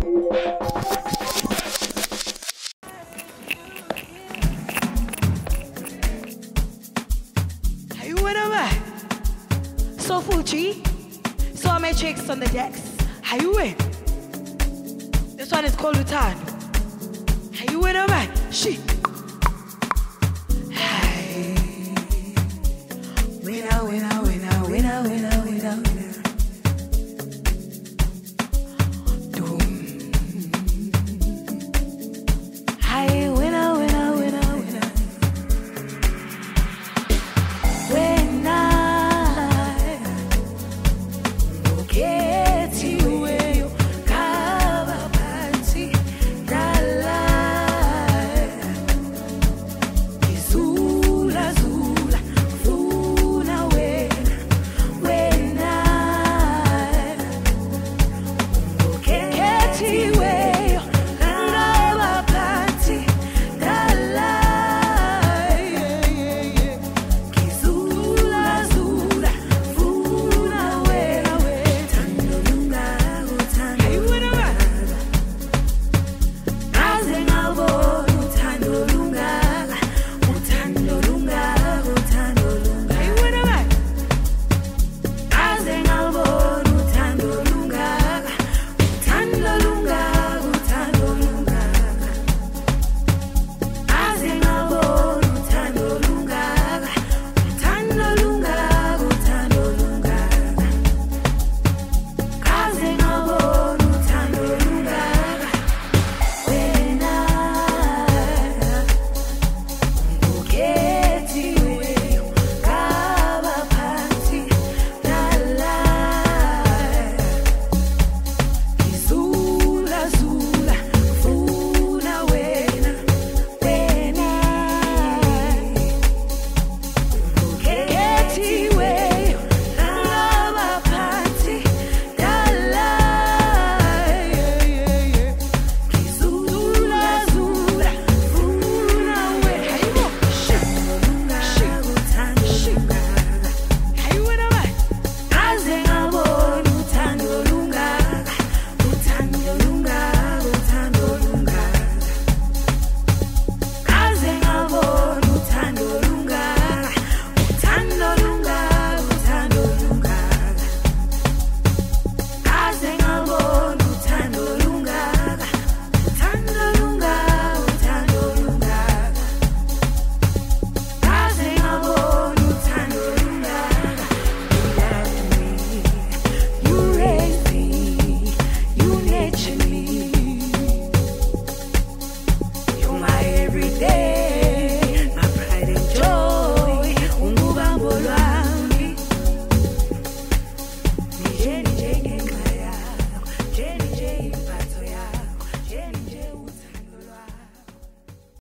So Fuji, so Matrix on the decks. How you win? This one is called Lutan. How you win, alright? She. Hey. Winner, winner, winner, winner, winner, winner, winner. Doom. Hey, winner, winner, winner, winner. When every day.